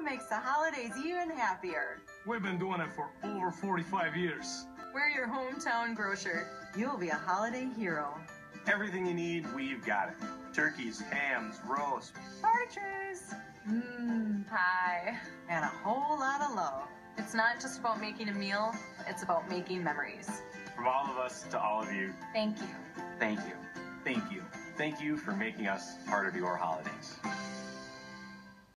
Love makes the holidays even happier. We've been doing it for over 45 years. We're your hometown grocer. You'll be a holiday hero. Everything you need, we've got it. Turkeys, hams, roast, Party trees. Pie. And a whole lot of love. It's not just about making a meal, it's about making memories. from all of us to all of you. Thank you. Thank you. Thank you. Thank you for making us part of your holidays.